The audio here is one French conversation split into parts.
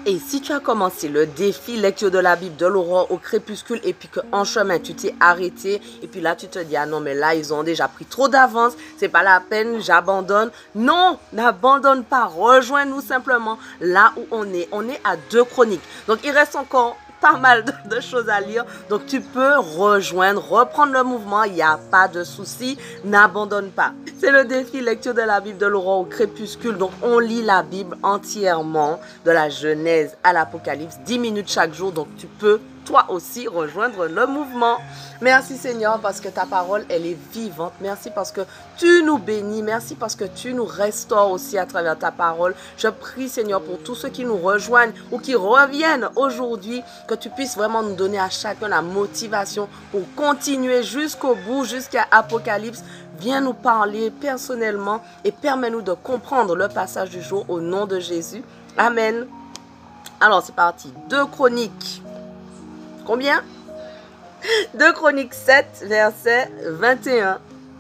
Et si tu as commencé le défi lecture de la Bible de l'aurore au crépuscule et puis qu'en chemin tu t'es arrêté et puis là tu te dis ah non mais là ils ont déjà pris trop d'avance, c'est pas la peine, j'abandonne. Non, n'abandonne pas, rejoins-nous simplement là où on est à 2 Chroniques. Donc il reste encore pas mal de choses à lire. Donc tu peux reprendre le mouvement, il n'y a pas de souci, n'abandonne pas. C'est le défi lecture de la Bible de l'aurore au crépuscule. Donc on lit la Bible entièrement, de la Genèse à l'Apocalypse, 10 minutes chaque jour. Donc tu peux toi aussi rejoindre le mouvement. Merci Seigneur parce que ta parole, elle est vivante. Merci parce que tu nous bénis. Merci parce que tu nous restaures aussi à travers ta parole. Je prie Seigneur pour tous ceux qui nous rejoignent ou qui reviennent aujourd'hui, que tu puisses vraiment nous donner à chacun la motivation pour continuer jusqu'au bout, jusqu'à Apocalypse. Viens nous parler personnellement et permets-nous de comprendre le passage du jour au nom de Jésus. Amen. Alors c'est parti. 2 Chroniques. Combien? 2 Chroniques 7, verset 21.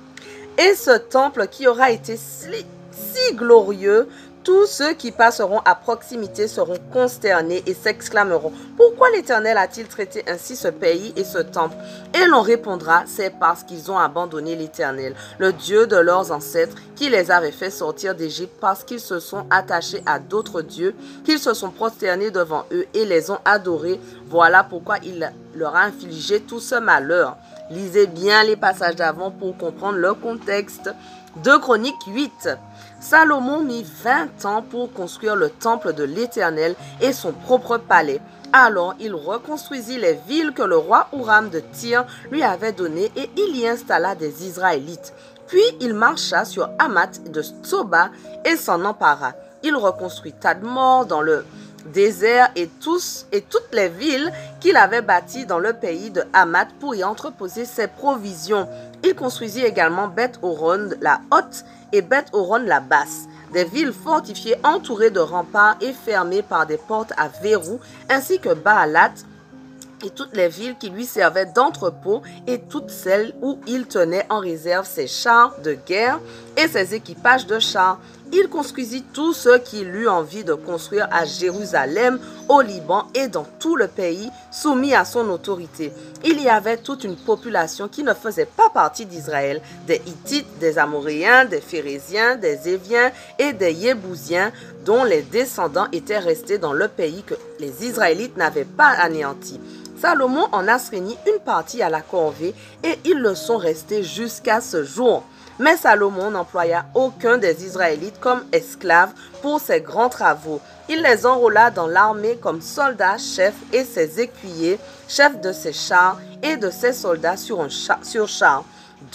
Et ce temple qui aura été si glorieux, tous ceux qui passeront à proximité seront consternés et s'exclameront: pourquoi l'Éternel a-t-il traité ainsi ce pays et ce temple? Et l'on répondra: c'est parce qu'ils ont abandonné l'Éternel, le Dieu de leurs ancêtres, qui les avait fait sortir d'Égypte, parce qu'ils se sont attachés à d'autres dieux, qu'ils se sont prosternés devant eux et les ont adorés. Voilà pourquoi il leur a infligé tout ce malheur. Lisez bien les passages d'avant pour comprendre le contexte. 2 Chroniques 8. Salomon mit 20 ans pour construire le temple de l'Éternel et son propre palais. Alors il reconstruisit les villes que le roi Huram de Tyr lui avait données et il y installa des Israélites. Puis il marcha sur Hamath de Tsoba et s'en empara. Il reconstruit Tadmor dans le désert et toutes les villes qu'il avait bâties dans le pays de Hamath pour y entreposer ses provisions. Il construisit également Beth-Horon la haute et Beth-Horon la basse, des villes fortifiées entourées de remparts et fermées par des portes à verrous, ainsi que Baalat et toutes les villes qui lui servaient d'entrepôt et toutes celles où il tenait en réserve ses chars de guerre et ses équipages de chars. Il construisit tout ce qu'il eut envie de construire à Jérusalem, au Liban et dans tout le pays, soumis à son autorité. Il y avait toute une population qui ne faisait pas partie d'Israël, des Hittites, des Amoréens, des Phéréziens, des Éviens et des Yébousiens, dont les descendants étaient restés dans le pays que les Israélites n'avaient pas anéanti. Salomon en astreignit une partie à la corvée et ils le sont restés jusqu'à ce jour. Mais Salomon n'employa aucun des Israélites comme esclaves pour ses grands travaux. Il les enrôla dans l'armée comme soldats chefs et ses écuyers, chefs de ses chars et de ses soldats sur chars.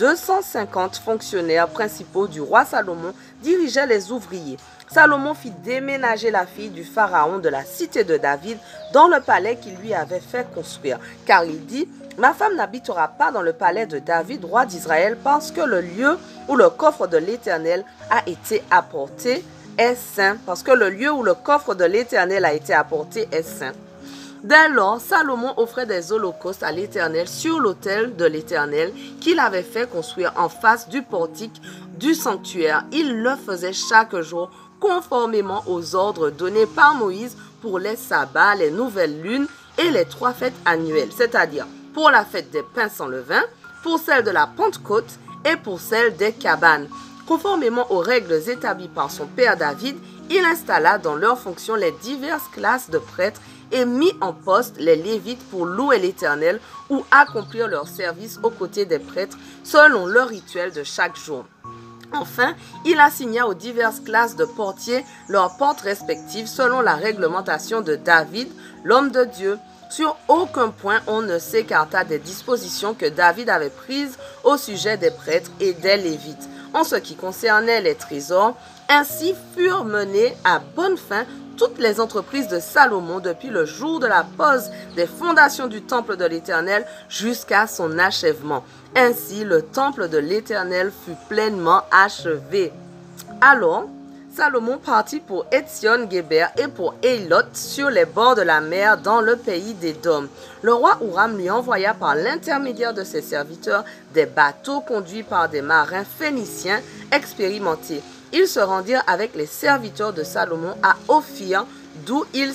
250 fonctionnaires principaux du roi Salomon dirigeaient les ouvriers. Salomon fit déménager la fille du pharaon de la cité de David dans le palais qu'il lui avait fait construire. Car il dit: ma femme n'habitera pas dans le palais de David, roi d'Israël, parce que le lieu où le coffre de l'Éternel a été apporté est saint. Parce que le lieu où le coffre de l'Éternel a été apporté est saint. Dès lors, Salomon offrait des holocaustes à l'Éternel sur l'autel de l'Éternel qu'il avait fait construire en face du portique du sanctuaire. Il le faisait chaque jour, conformément aux ordres donnés par Moïse pour les sabbats, les nouvelles lunes et les 3 fêtes annuelles, c'est-à-dire pour la fête des pains sans levain, pour celle de la Pentecôte et pour celle des cabanes. Conformément aux règles établies par son père David, il installa dans leurs fonctions les diverses classes de prêtres et mit en poste les Lévites pour louer l'Éternel ou accomplir leur service aux côtés des prêtres selon le rituel de chaque jour. Enfin, il assigna aux diverses classes de portiers leurs portes respectives selon la réglementation de David, l'homme de Dieu. Sur aucun point on ne s'écarta des dispositions que David avait prises au sujet des prêtres et des Lévites. En ce qui concernait les trésors, ainsi furent menées à bonne fin toutes les entreprises de Salomon depuis le jour de la pose des fondations du temple de l'Éternel jusqu'à son achèvement. Ainsi, le temple de l'Éternel fut pleinement achevé. Alors, Salomon partit pour Étsion-Guéber et pour Éilot sur les bords de la mer dans le pays d'Édom. Le roi Huram lui envoya par l'intermédiaire de ses serviteurs des bateaux conduits par des marins phéniciens expérimentés. Ils se rendirent avec les serviteurs de Salomon à Ophir d'où ils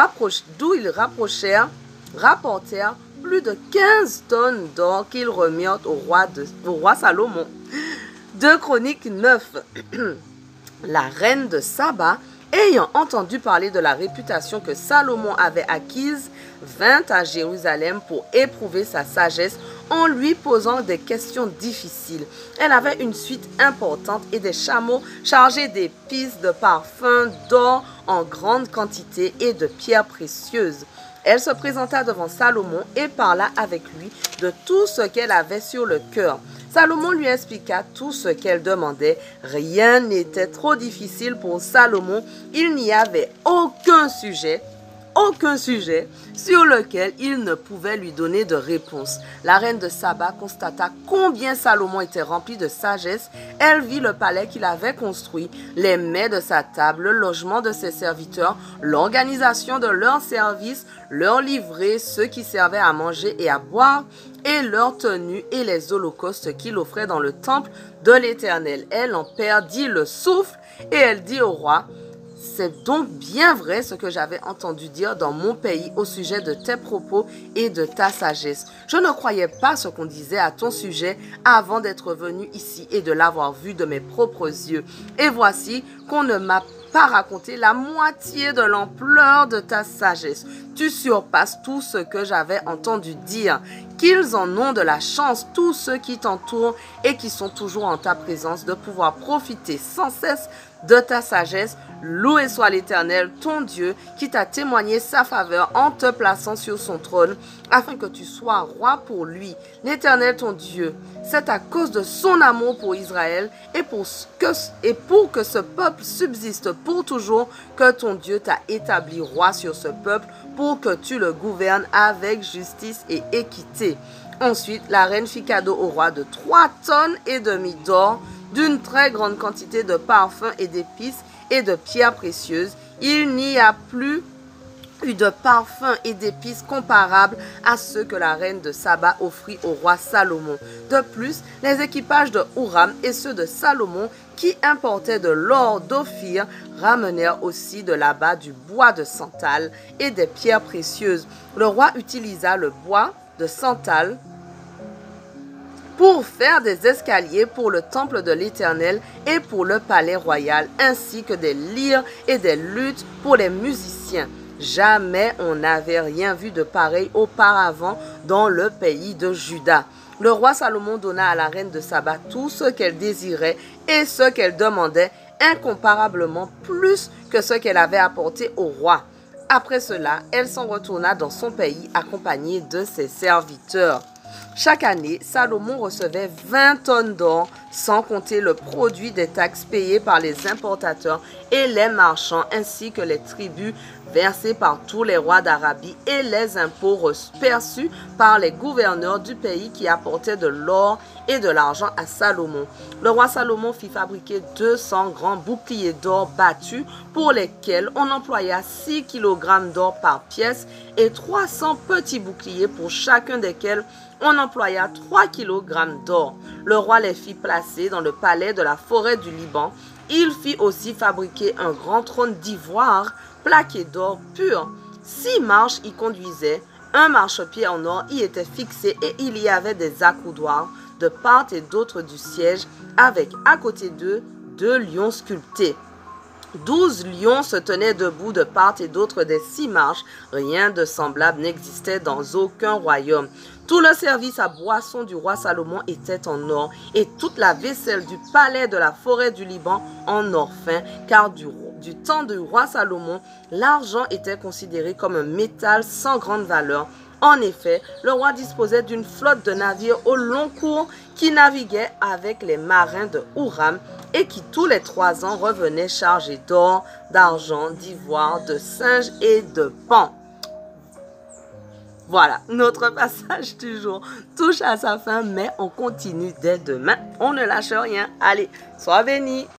rapportèrent plus de 15 tonnes d'or qu'ils remirent au roi Salomon. 2 Chroniques 9. La reine de Saba, ayant entendu parler de la réputation que Salomon avait acquise, vint à Jérusalem pour éprouver sa sagesse en lui posant des questions difficiles. Elle avait une suite importante et des chameaux chargés d'épices, de parfums, d'or en grande quantité et de pierres précieuses. Elle se présenta devant Salomon et parla avec lui de tout ce qu'elle avait sur le cœur. Salomon lui expliqua tout ce qu'elle demandait. Rien n'était trop difficile pour Salomon. Il n'y avait aucun sujet sur lequel il ne pouvait lui donner de réponse. La reine de Saba constata combien Salomon était rempli de sagesse. Elle vit le palais qu'il avait construit, les mets de sa table, le logement de ses serviteurs, l'organisation de leurs services, leurs livrées, ceux qui servaient à manger et à boire, et leurs tenues et les holocaustes qu'il offrait dans le temple de l'Éternel. Elle en perdit le souffle et elle dit au roi: c'est donc bien vrai ce que j'avais entendu dire dans mon pays au sujet de tes propos et de ta sagesse. Je ne croyais pas ce qu'on disait à ton sujet avant d'être venu ici et de l'avoir vu de mes propres yeux. Et voici qu'on ne m'a pas raconté la moitié de l'ampleur de ta sagesse. Tu surpasses tout ce que j'avais entendu dire. Qu'ils en ont de la chance, tous ceux qui t'entourent et qui sont toujours en ta présence, de pouvoir profiter sans cesse de ta sagesse. Loué soit l'Éternel, ton Dieu, qui t'a témoigné sa faveur en te plaçant sur son trône, afin que tu sois roi pour lui. L'Éternel, ton Dieu, c'est à cause de son amour pour Israël et pour que ce peuple subsiste pour toujours que ton Dieu t'a établi roi sur ce peuple, pour que tu le gouvernes avec justice et équité. Ensuite, la reine fit cadeau au roi de 3 tonnes et demie d'or, d'une très grande quantité de parfums et d'épices et de pierres précieuses. Il n'y a plus eu de parfums et d'épices comparables à ceux que la reine de Saba offrit au roi Salomon. De plus, les équipages de Huram et ceux de Salomon, qui importaient de l'or d'Ophir, ramenèrent aussi de là-bas du bois de santal et des pierres précieuses. Le roi utilisa le bois de santal pour faire des escaliers pour le temple de l'Éternel et pour le palais royal, ainsi que des lyres et des luttes pour les musiciens. Jamais on n'avait rien vu de pareil auparavant dans le pays de Juda. Le roi Salomon donna à la reine de Saba tout ce qu'elle désirait et ce qu'elle demandait, incomparablement plus que ce qu'elle avait apporté au roi. Après cela, elle s'en retourna dans son pays accompagnée de ses serviteurs. Chaque année, Salomon recevait 20 tonnes d'or, sans compter le produit des taxes payées par les importateurs et les marchands, ainsi que les tribus versées par tous les rois d'Arabie et les impôts perçus par les gouverneurs du pays qui apportaient de l'or et de l'argent à Salomon. Le roi Salomon fit fabriquer 200 grands boucliers d'or battus pour lesquels on employa 6 kg d'or par pièce et 300 petits boucliers pour chacun desquels on employa 3 kg d'or. Le roi les fit placer dans le palais de la forêt du Liban. Il fit aussi fabriquer un grand trône d'ivoire plaqué d'or pur. 6 marches y conduisaient. Un marchepied en or y était fixé et il y avait des accoudoirs de part et d'autre du siège, avec à côté d'eux 2 lions sculptés. 12 lions se tenaient debout de part et d'autre des 6 marches. Rien de semblable n'existait dans aucun royaume. Tout le service à boisson du roi Salomon était en or, et toute la vaisselle du palais de la forêt du Liban en or fin, car du temps du roi Salomon, l'argent était considéré comme un métal sans grande valeur. En effet, le roi disposait d'une flotte de navires au long cours qui naviguaient avec les marins de Huram et qui tous les 3 ans revenaient chargés d'or, d'argent, d'ivoire, de singes et de paons. Voilà, notre passage du jour touche à sa fin, mais on continue dès demain. On ne lâche rien. Allez, sois bénis.